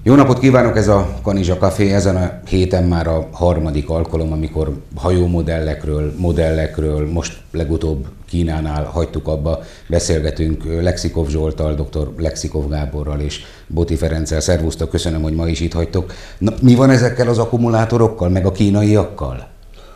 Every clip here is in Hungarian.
Jó napot kívánok, ez a Kanizsa Café, ezen a héten már a harmadik alkalom, amikor modellekről, most legutóbb Kínánál hagytuk abba, beszélgetünk Lexikov Zsolttal, dr. Lexikov Gáborral és Boti Ferenccel. Szervusztok, köszönöm, hogy ma is itt hagytok. Na, mi van ezekkel az akkumulátorokkal, meg a kínaiakkal?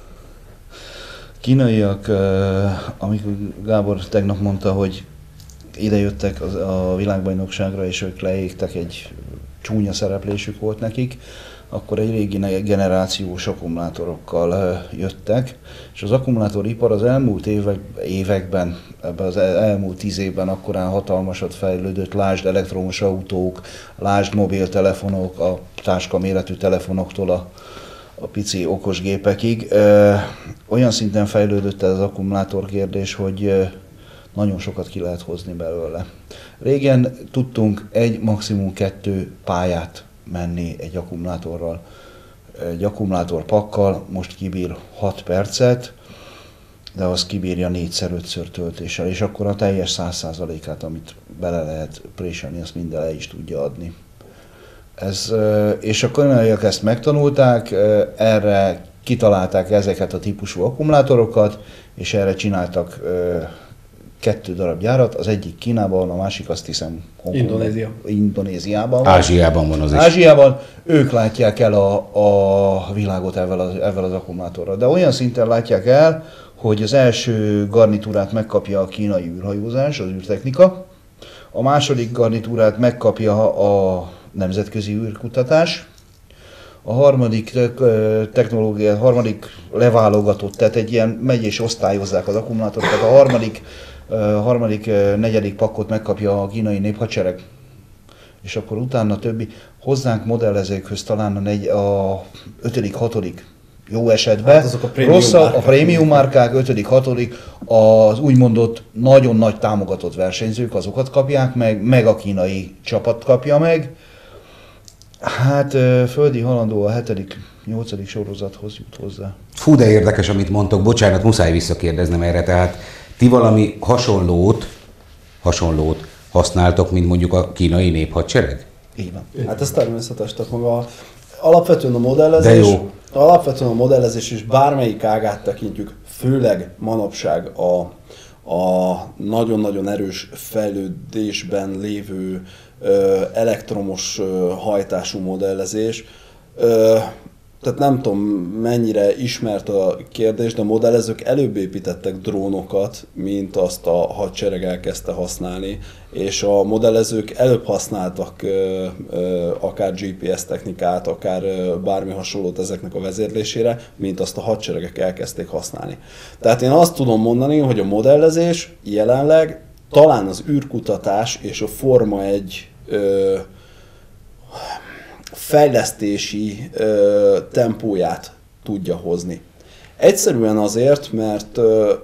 Kínaiak, amikor Gábor tegnap mondta, hogy idejöttek a világbajnokságra, és ők leégtek, egy csúnya szereplésük volt nekik, akkor egy régi generációs akkumulátorokkal jöttek, és az akkumulátoripar az elmúlt években, ebben az elmúlt 10 évben akkorán hatalmasat fejlődött, lásd elektromos autók, lásd mobiltelefonok, a táska méretű telefonoktól a pici okosgépekig. Olyan szinten fejlődött ez az akkumulátor kérdés, hogy nagyon sokat ki lehet hozni belőle. Régen tudtunk maximum 2 pályát menni egy akkumulátorral. Egy akkumulátor pakkal most kibír 6 percet, de az kibírja 4x-5-ször töltéssel, és akkor a teljes 100%-át, amit bele lehet préselni, azt minden le is tudja adni. És a kínaiak ezt megtanulták, erre kitalálták ezeket a típusú akkumulátorokat, és erre csináltak 2 darab gyárat, az egyik Kínában, a másik azt hiszem Indonéziában van. Ázsiában van az is. Ázsiában ők látják el a világot ezzel az akkumulátorral. De olyan szinten látják el, hogy az első garnitúrát megkapja a kínai űrhajózás, az űrtechnika, a második garnitúrát megkapja a nemzetközi űrkutatás, a harmadik technológia, harmadik leválogatott, tehát egy ilyen megy és osztályozzák az akkumulátorokat, a harmadik, negyedik pakkot megkapja a kínai néphadsereg, és akkor utána többi. Hozzánk modellezőkhöz talán a 5., 6. jó esetben, hát a prémium márkák 5., 6. az úgymondott nagyon nagy támogatott versenyzők, azokat kapják meg a kínai csapat kapja meg. Hát földi halandó a 7., 8. sorozathoz jut hozzá. Fú, de érdekes, amit mondtok. Bocsánat, muszáj visszakérdeznem erre. Tehát ti valami hasonlót használtok, mint mondjuk a kínai néphadsereg? Így van. Hát ez természetes, tehát maga alapvetően a modellezés és bármelyik ágát tekintjük, főleg manapság a nagyon-nagyon erős fejlődésben lévő elektromos hajtású modellezés. Tehát nem tudom, mennyire ismert a kérdés, de a modellezők előbb építettek drónokat, mint azt a hadsereg elkezdte használni, és a modellezők előbb használtak akár GPS technikát, akár bármi hasonlót ezeknek a vezérlésére, mint azt a hadseregek elkezdték használni. Tehát én azt tudom mondani, hogy a modellezés jelenleg talán az űrkutatás és a Forma 1 fejlesztési tempóját tudja hozni. Egyszerűen azért, mert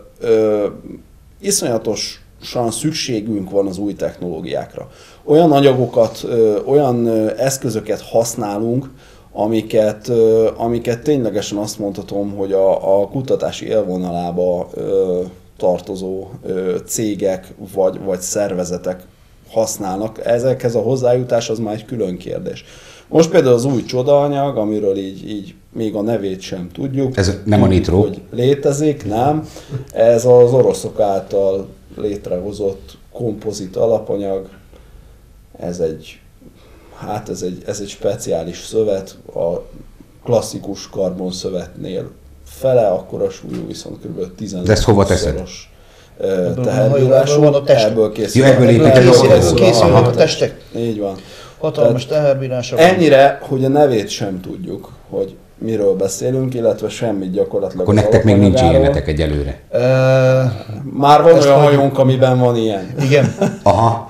iszonyatosan szükségünk van az új technológiákra. Olyan anyagokat, olyan eszközöket használunk, amiket ténylegesen azt mondhatom, hogy a kutatási élvonalába tartozó cégek vagy szervezetek használnak. Ezekhez a hozzájutás az már egy külön kérdés. Most például az új csodaanyag, amiről így még a nevét sem tudjuk. Ez nem a nitro? Hogy létezik, nem. Ez az oroszok által létrehozott kompozit alapanyag. Ez egy speciális szövet, a klasszikus karbonszövetnél fele akkora súlyú, viszont kb. 15 De ezt hova teszed? Teherbírású, ebből készül a testek. Így van. Hatalmas teherbírása. Ennyire, hogy a nevét sem tudjuk, hogy miről beszélünk, illetve semmit gyakorlatilag. Akkor nektek még nincs ilyenetek egyelőre. Már van olyan hajónk, amiben van ilyen. Igen. Aha.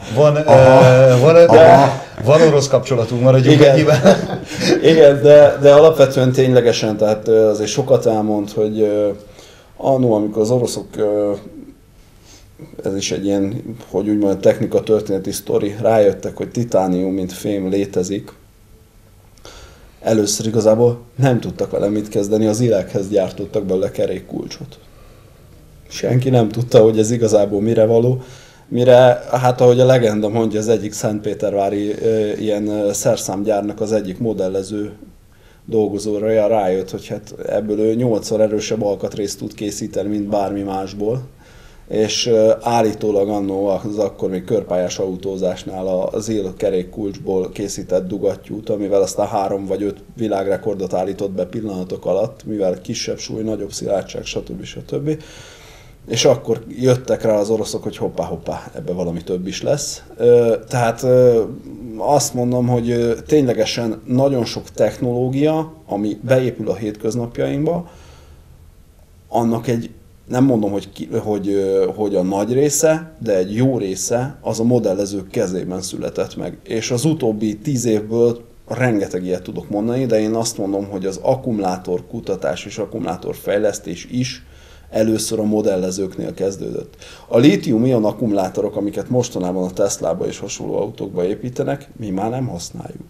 Van orosz kapcsolatunk, maradjunk ennyiben. Igen, de alapvetően ténylegesen, tehát azért sokat elmond, hogy annó, amikor az oroszok, ez is egy ilyen, hogy úgymond technika történeti sztori, rájöttek, hogy titánium, mint fém létezik. Először igazából nem tudtak vele mit kezdeni, az irakhez gyártottak belőle kerékkulcsot. Senki nem tudta, hogy ez igazából mire való, mire, hát ahogy a legenda mondja, az egyik szentpétervári ilyen szerszámgyárnak az egyik modellező dolgozóra rájött, hogy hát ebből ő 8-szor erősebb alkatrészt tud készíteni, mint bármi másból. És állítólag annó az akkor még körpályás autózásnál az élkerékkulcsból készített dugattyút, amivel aztán 3 vagy 5 világrekordot állított be pillanatok alatt, mivel kisebb súly, nagyobb szilárdság, stb. És akkor jöttek rá az oroszok, hogy hoppá, ebbe valami több is lesz. Tehát azt mondom, hogy ténylegesen nagyon sok technológia, ami beépül a hétköznapjainkba, annak egy, nem mondom, hogy a nagy része, de egy jó része az a modellezők kezében született meg. És az utóbbi 10 évből rengeteg ilyet tudok mondani, de én azt mondom, hogy az akkumulátor kutatás és akkumulátor fejlesztés is először a modellezőknél kezdődött. A lítium-ion akkumulátorok, amiket mostanában a Teslába és hasonló autókba építenek, mi már nem használjuk.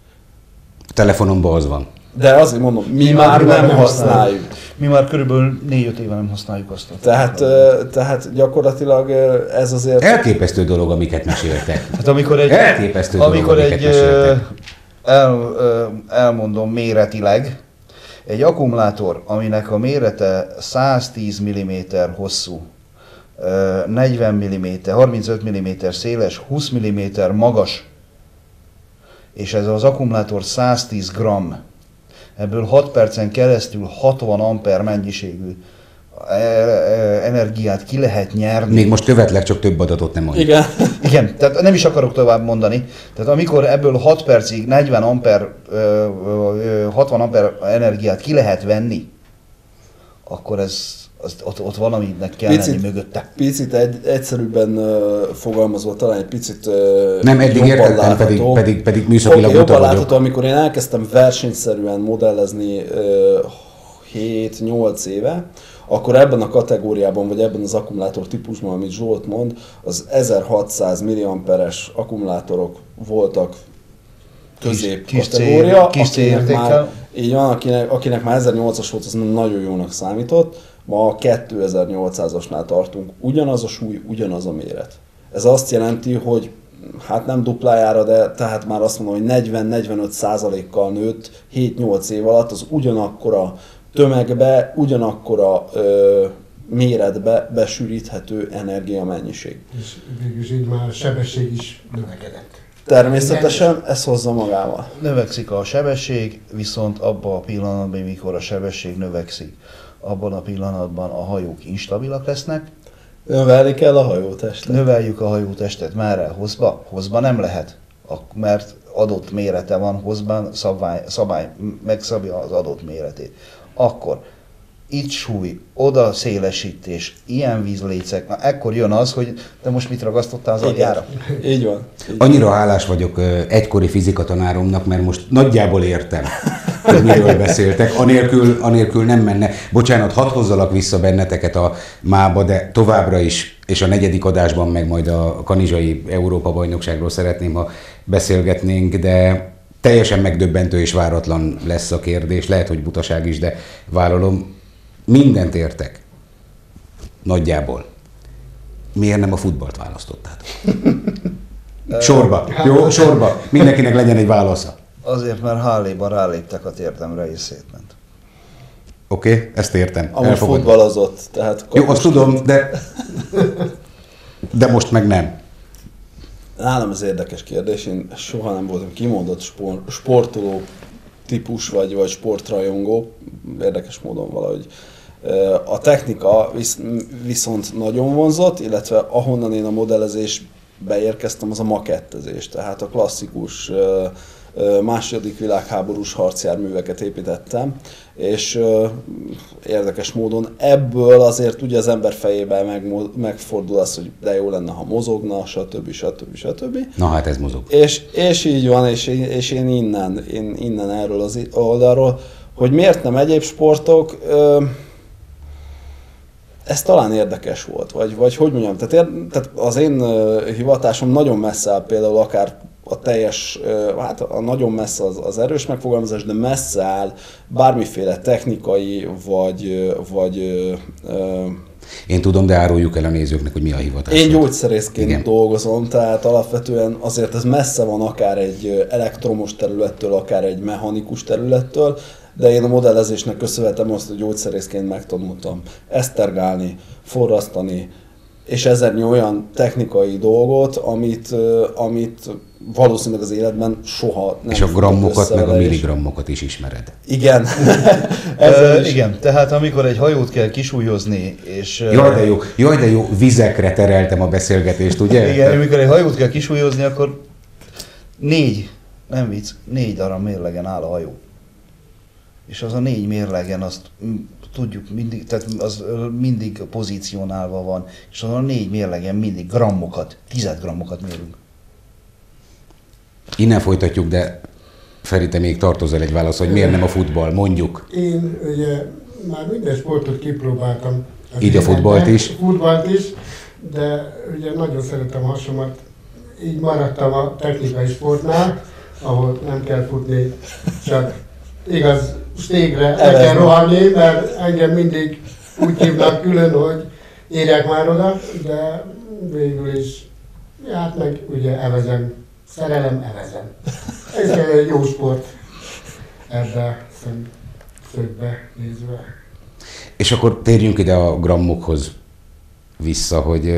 A telefonomban az van. De azért mondom, mi már nem használjuk. Mi már körülbelül 4-5 éve nem használjuk azt. Tehát gyakorlatilag ez azért... Elképesztő dolog, amiket meséltek. Hát amikor egy... Elképesztő dolog, amiket meséltek. Elmondom méretileg, egy akkumulátor, aminek a mérete 110 mm hosszú, 40 mm, 35 mm széles, 20 mm magas, és ez az akkumulátor 110 g, ebből 6 percen keresztül 60 amper mennyiségű energiát ki lehet nyerni. Még most követlek, csak több adatot nem mondjuk. Igen, tehát nem is akarok tovább mondani. Tehát amikor ebből 6 percig 40 amper, 60 amper energiát ki lehet venni, akkor ott valaminek kell lenni mögötte. Picit egyszerűbben fogalmazva, talán egy picit nem, eddig értettem, pedig műszakilag jobban látható, amikor én elkezdtem versenyszerűen modellezni 7-8 éve, akkor ebben a kategóriában, vagy ebben az akkumulátor típusban, amit Zsolt mond, az 1600 milliamperes akkumulátorok voltak középkategória, így van, akinek már 1008-as volt, az nagyon jónak számított, ma 2800-asnál tartunk, ugyanaz a súly, ugyanaz a méret. Ez azt jelenti, hogy hát nem duplájára, de tehát már azt mondom, hogy 40-45%-kal nőtt 7-8 év alatt az ugyanakkora tömegbe, ugyanakkora méretbe besűríthető energiamennyiség. És végülis így már a sebesség is növekedett. Természetesen ez hozza magával. Növekszik a sebesség, viszont abban a pillanatban, mikor a sebesség növekszik, abban a pillanatban a hajók instabilak lesznek. Növelni kell a hajótestet. Növeljük a hajótestet. Már hozba? Hozba nem lehet, mert adott mérete van, hozban szabály megszabja az adott méretét. Akkor itt súly, oda szélesítés, ilyen vízlécek, na ekkor jön az, hogy te most mit ragasztottál az agyára? Így van. Annyira hálás vagyok egykori fizikatanáromnak, mert most nagyjából értem, hogy miről beszéltek, anélkül nem menne. Bocsánat, hadd hozzalak vissza benneteket a mába, de továbbra is, és a 4. adásban meg majd a kanizsai Európa-bajnokságról szeretném, ha beszélgetnénk, de teljesen megdöbbentő és váratlan lesz a kérdés, lehet, hogy butaság is, de vállalom, mindent értek. Nagyjából. Miért nem a futballt választottátok? Sorba. Jó, sorba. Mindenkinek legyen egy válasza. Azért, mert Harley-ban ráléptek a térdemre és szétment. Oké, ezt értem. Amúgy futballozott. Tehát jó, azt tudom, de most meg nem. Nálam ez érdekes kérdés, én soha nem voltam kimondott sportoló típus, vagy sportrajongó, érdekes módon valahogy. A technika viszont nagyon vonzott, illetve ahonnan én a modellezésbe érkeztem, az a makettezés, tehát a klasszikus második világháborús harcjárműveket építettem, és érdekes módon ebből azért ugye az ember fejében megfordul az, hogy de jó lenne, ha mozogna, stb. Na hát ez mozog. És így van, és én innen erről az oldalról, hogy miért nem egyéb sportok, ez talán érdekes volt, vagy hogy mondjam, tehát az én hivatásom nagyon messze áll például akár a teljes, hát a nagyon messze az erős megfogalmazás, de messze áll bármiféle technikai, vagy Én tudom, de áruljuk el a nézőknek, hogy mi a hivatás. Én gyógyszerészként dolgozom, tehát alapvetően azért ez messze van akár egy elektromos területtől, akár egy mechanikus területtől, de én a modellezésnek köszönhetem azt, hogy gyógyszerészként megtanultam esztergálni, forrasztani, és ezernyi olyan technikai dolgot, amit valószínűleg az életben soha nem. És a grammokat, meg a milligrammokat is ismered. Igen. Igen, tehát amikor egy hajót kell kisúlyozni, és... Jaj, de jó, vizekre tereltem a beszélgetést, ugye? Igen, amikor egy hajót kell kisúlyozni, akkor 4 darab mérlegen áll a hajó. És az a 4 mérlegen, azt tudjuk mindig, tehát az mindig pozícionálva van, és azon a 4 mérlegen mindig grammokat, 10 grammokat mérünk. Innen folytatjuk, de Feri, te még tartozol egy válasz, hogy miért nem a futball, mondjuk. Én ugye már minden sportot kipróbáltam. Így a futballt is? Futballt is, de ugye nagyon szeretem a hasomat. Így maradtam a technikai sportnál, ahol nem kell futni, csak igaz stégre le kell rohanni, mert engem mindig úgy hívnak külön, hogy érjek már oda, de végül is, hát meg ugye evezem. Szerelem, evezem. Ez egy jó sport ebbe szögbe nézve. És akkor térjünk ide a grammokhoz vissza, hogy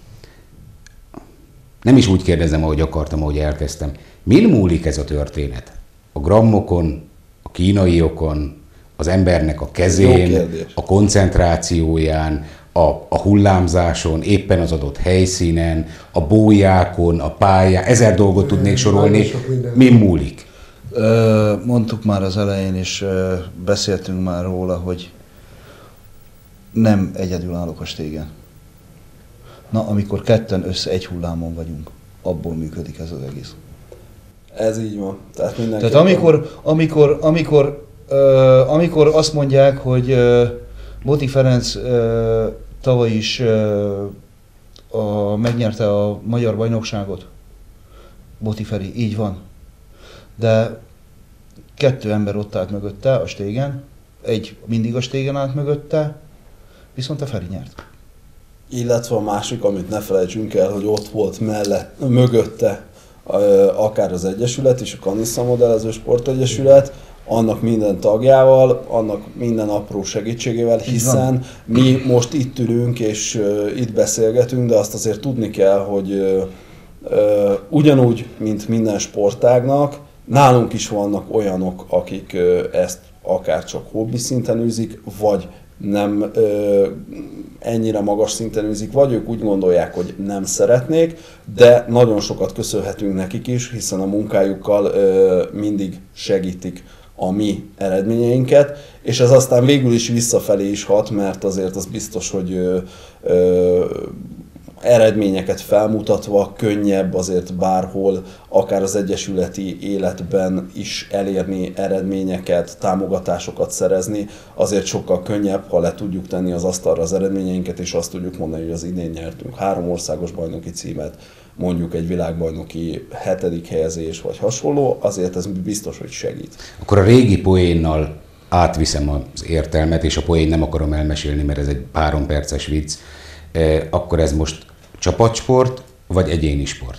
nem is úgy kérdezem, ahogy akartam, ahogy elkezdtem. Min múlik ez a történet? A grammokon, a kínaiokon, az embernek a kezén, a koncentrációján, a hullámzáson, éppen az adott helyszínen, a bójákon, a pályán, 1000 dolgot tudnék sorolni. Min múlik? Mondtuk már az elején, és beszéltünk már róla, hogy nem egyedül állok a stégen. Na, amikor ketten össze egy hullámon vagyunk, abból működik ez az egész. Ez így van. Tehát amikor azt mondják, hogy Boti Ferenc tavaly is megnyerte a magyar bajnokságot, Boti Feri, így van. De 2 ember ott állt mögötte a stégen, egy mindig a stégen állt mögötte, viszont a Feri nyert. Illetve a másik, amit ne felejtsünk el, hogy ott volt mögötte akár az Egyesület is, a Kanissa Modellező Sportegyesület, annak minden tagjával, annak minden apró segítségével, hiszen mi most itt ülünk és itt beszélgetünk, de azt azért tudni kell, hogy ugyanúgy, mint minden sportágnak, nálunk is vannak olyanok, akik ezt akár csak hobbi szinten űzik, vagy nem ennyire magas szinten űzik, vagy ők úgy gondolják, hogy nem szeretnék, de nagyon sokat köszönhetünk nekik is, hiszen a munkájukkal mindig segítik a mi eredményeinket, és ez aztán végül is visszafelé is hat, mert azért az biztos, hogy eredményeket felmutatva könnyebb azért bárhol, akár az egyesületi életben is elérni eredményeket, támogatásokat szerezni, azért sokkal könnyebb, ha le tudjuk tenni az asztalra az eredményeinket, és azt tudjuk mondani, hogy az idén nyertünk 3 országos bajnoki címet, mondjuk egy világbajnoki 7. helyezés vagy hasonló, azért ez biztos, hogy segít. Akkor a régi poénnal átviszem az értelmet, és a poén nem akarom elmesélni, mert ez egy 3 perces vicc, akkor ez most csapatsport, vagy egyéni sport?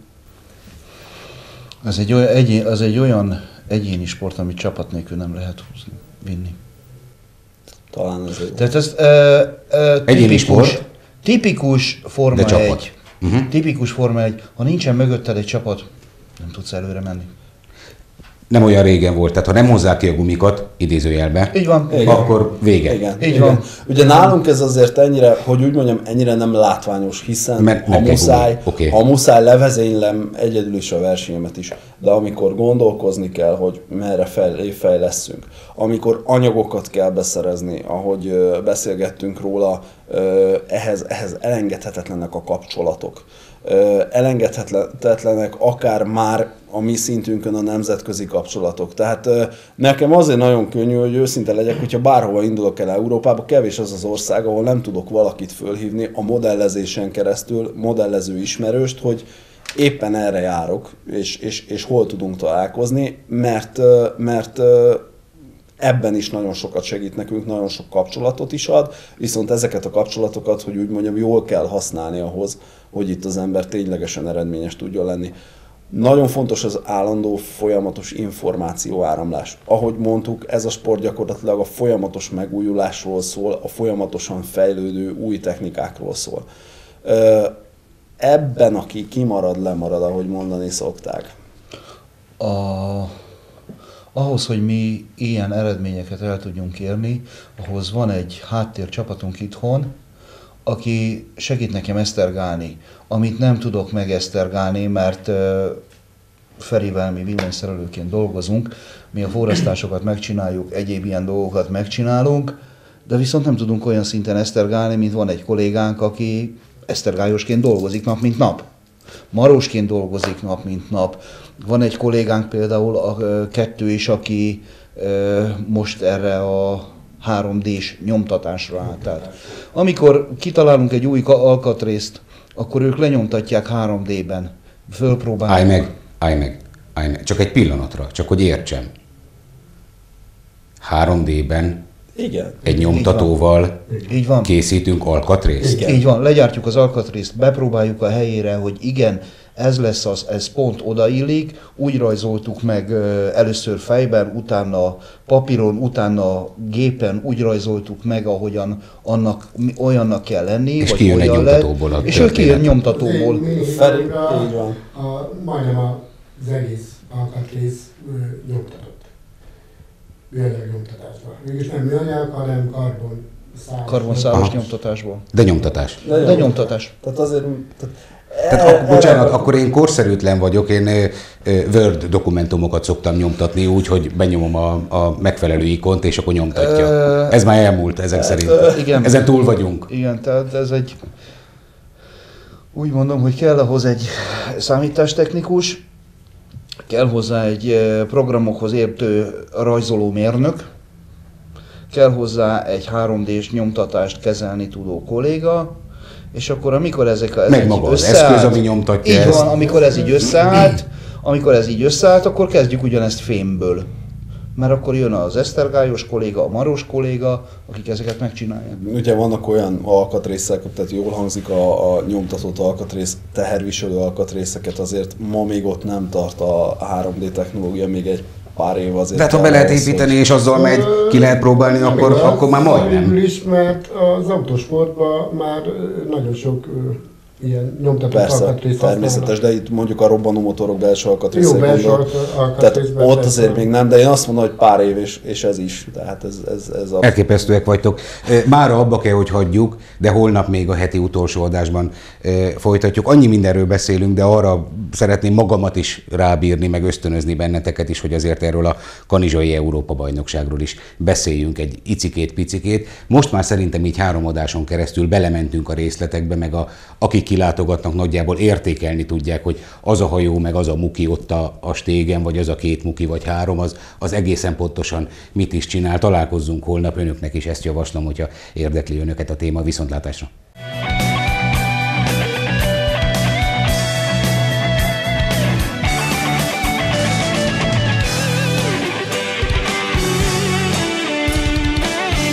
Az egy olyan egyéni sport, amit csapat nélkül nem lehet vinni. Talán ez egy... Tehát ez egyéni sport? Tipikus Forma 1. Tipikus Forma 1. Ha nincsen mögötted egy csapat, nem tudsz előre menni. Nem olyan régen volt, tehát ha nem hozzák ki a gumikat, idézőjelbe, így van, akkor vége. Igen, így van. Ugye nálunk ez azért ennyire, hogy úgy mondjam, ennyire nem látványos, hiszen ha muszáj levezénylem egyedül is a versenyemet is, de amikor gondolkozni kell, hogy merre fejleszünk, amikor anyagokat kell beszerezni, ahogy beszélgettünk róla, ehhez elengedhetetlenek a kapcsolatok. Elengedhetetlenek akár már a mi szintünkön a nemzetközi kapcsolatok. Tehát nekem azért nagyon könnyű, hogy őszinte legyek, hogyha bárhova indulok el Európába, kevés az az ország, ahol nem tudok valakit fölhívni a modellezésen keresztül, modellező ismerőst, hogy éppen erre járok, és hol tudunk találkozni, mert ebben is nagyon sokat segít nekünk, nagyon sok kapcsolatot is ad, viszont ezeket a kapcsolatokat, hogy úgy mondjam, jól kell használni ahhoz, hogy itt az ember ténylegesen eredményes tudjon lenni. Nagyon fontos az állandó, folyamatos információáramlás. Ahogy mondtuk, ez a sport gyakorlatilag a folyamatos megújulásról szól, a folyamatosan fejlődő új technikákról szól. Ebben, aki kimarad, lemarad, ahogy mondani szokták. Ahhoz, hogy mi ilyen eredményeket el tudjunk érni, ahhoz van egy háttércsapatunk itthon, aki segít nekem esztergálni, amit nem tudok megesztergálni, mert Ferivel mi villanyszerelőként dolgozunk, mi a forrasztásokat megcsináljuk, egyéb ilyen dolgokat megcsinálunk, de viszont nem tudunk olyan szinten esztergálni, mint van egy kollégánk, aki esztergályosként dolgozik nap mint nap. Marósként dolgozik nap mint nap. Van egy kollégánk például, a kettő is, aki most erre a 3D-s nyomtatásra állt át. Amikor kitalálunk egy új alkatrészt, akkor ők lenyomtatják 3D-ben. Fölpróbálják. Állj meg. Csak egy pillanatra, csak hogy értsem. 3D-ben Igen. egy nyomtatóval Így van. készítünk alkatrészt? Igen. Így van, legyártjuk az alkatrészt, bepróbáljuk a helyére, hogy igen, ez lesz az, ez pont odaillik, úgy rajzoltuk meg először fejben, utána papíron, utána gépen, úgy rajzoltuk meg, ahogyan annak olyannak kell lenni, És vagy kijön egy olyan nyomtatóból a és ő kijön nyomtatóból. Feri, így van. Majdnem az egész alkatrész nyomtatott. Műanyag nyomtatásban. Mégis nem műanyag, hanem Karbonszálas nyomtatásból. De nyomtatás. De nyomtatás. Tehát azért... Tehát bocsánat, akkor én korszerűtlen vagyok, én Word dokumentumokat szoktam nyomtatni úgy, hogy benyomom a megfelelő ikont, és akkor nyomtatja. Ez már elmúlt ezek szerint. Igen. Ezen túl vagyunk. Igen, tehát ez egy... Úgy mondom, hogy kell ahhoz egy számítástechnikus, kell hozzá egy programokhoz értő rajzolómérnök, kell hozzá egy 3D-s nyomtatást kezelni tudó kolléga, és akkor amikor ezek Meg maga az eszköz, ami nyomtatja így ezt. van, amikor ez így összeállt, akkor kezdjük ugyanezt fémből. Mert akkor jön az esztergályos kolléga, a maros kolléga, akik ezeket megcsinálják. Ugye vannak olyan alkatrészek, tehát jól hangzik a nyomtatott alkatrész, teherviselő alkatrészeket, azért ma még ott nem tart a 3D technológia, még egy pár év azért. De hát ha be lehet építeni, és azzal megy, ki lehet próbálni, akkor már majdnem. Végül is, mert az autósportban már nagyon sok ilyen nyomtatott Persze, alkatrészt természetes, de itt mondjuk a robbanó motorok belső alkatrészek. Jó, belső Tehát alkatrészben. ott azért még nem, de én azt mondom, hogy pár év, és ez is. Tehát ez a... Elképesztőek vagytok. Mára abba kell, hogy hagyjuk, de holnap még a heti utolsó adásban folytatjuk. Annyi mindenről beszélünk, de arra szeretném magamat is rábírni, meg ösztönözni benneteket is, hogy azért erről a kanizsai Európa-bajnokságról is beszéljünk egy icikét-picikét. Most már szerintem így 3 adáson keresztül belementünk a részletekbe, meg akik kilátogatnak, nagyjából értékelni tudják, hogy az a hajó, meg az a muki ott a stégen, vagy az a 2 muki, vagy 3, az egészen pontosan mit is csinál. Találkozzunk holnap, önöknek is ezt javaslom, hogyha érdekli önöket a téma. Viszontlátásra!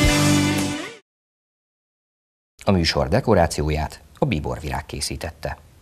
A műsor dekorációját a Bíborvirág készítette.